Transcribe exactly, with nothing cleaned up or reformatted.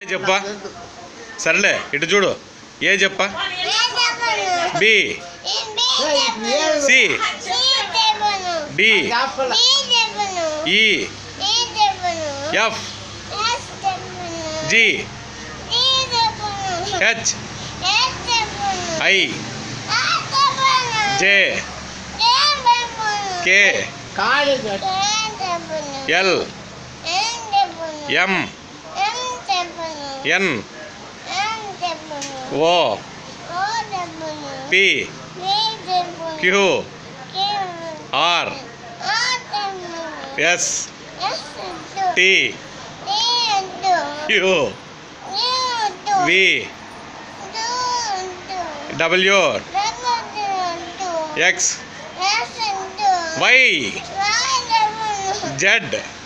చెప్పా సర్లే ఇటు చూడు ఏ చెప్పా B C D E F G H I J K L M N O P Q R S T U V W X Y Z